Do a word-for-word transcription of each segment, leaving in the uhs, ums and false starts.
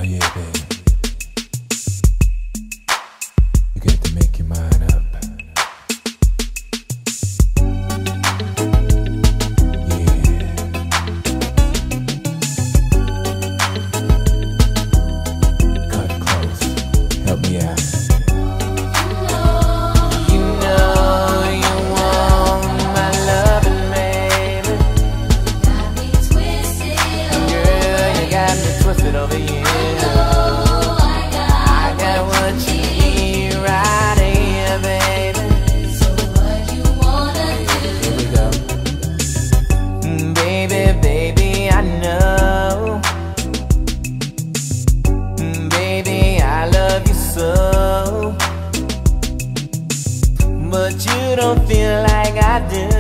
yeah, baby. You got to make your mind up. Over you. Oh, I got, I got what you need right here, baby. So what you wanna do? Here we go. Baby, baby, I know. Baby, I love you so. But you don't feel like I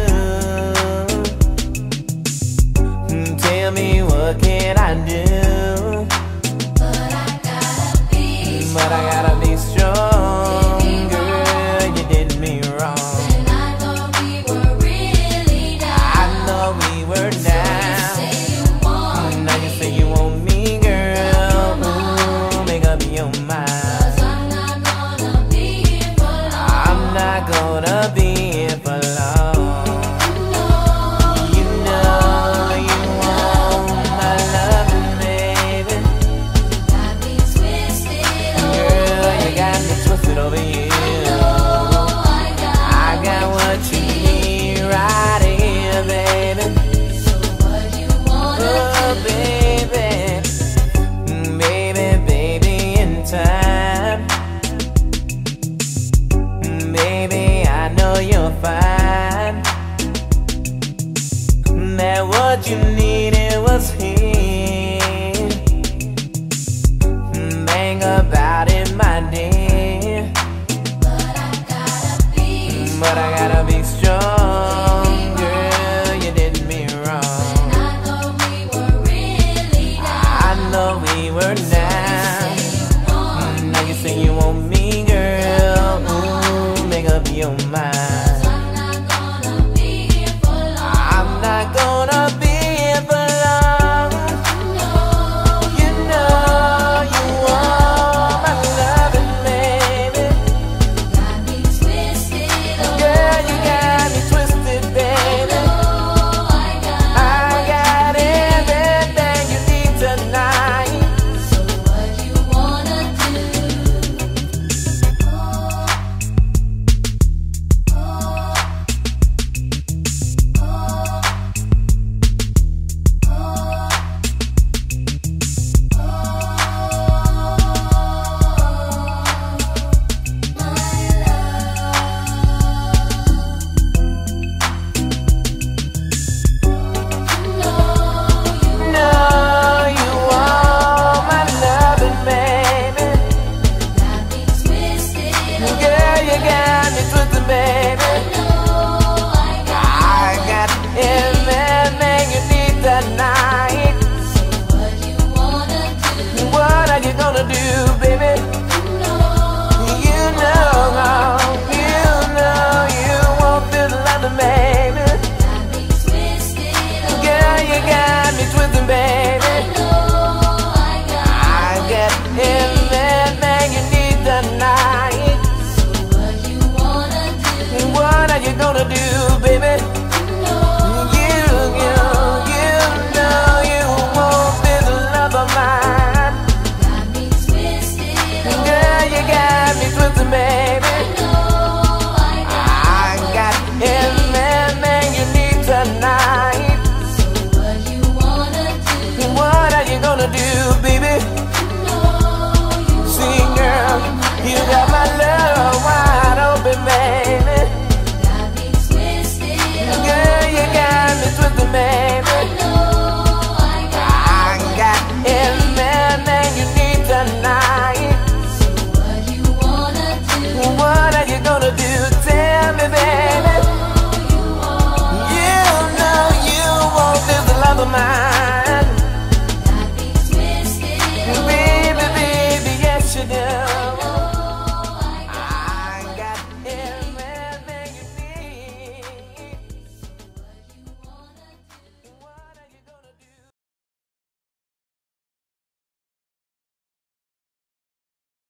do. Tell me, what can I do? But I gotta be strong, baby, girl, you did me wrong. And I thought we were really down. I know we were down. So you say you want now me. you say you want me, girl. Ooh, make up your mind. 'Cause I'm not gonna be here for long. I'm not gonna be here for long. You know you want my loving, baby. Got me twisted over you. Oh, I got, I got what you need right here, baby. So what you wanna Oh, do? baby, baby, baby, in time. Baby, I know you're fine. That what you needed was here. Bang about it, my dear. But I gotta be strong, girl, you did me wrong. And I thought we were really down. I know we were down. So you say you want Now you say you want me, girl. Ooh, make up your mind.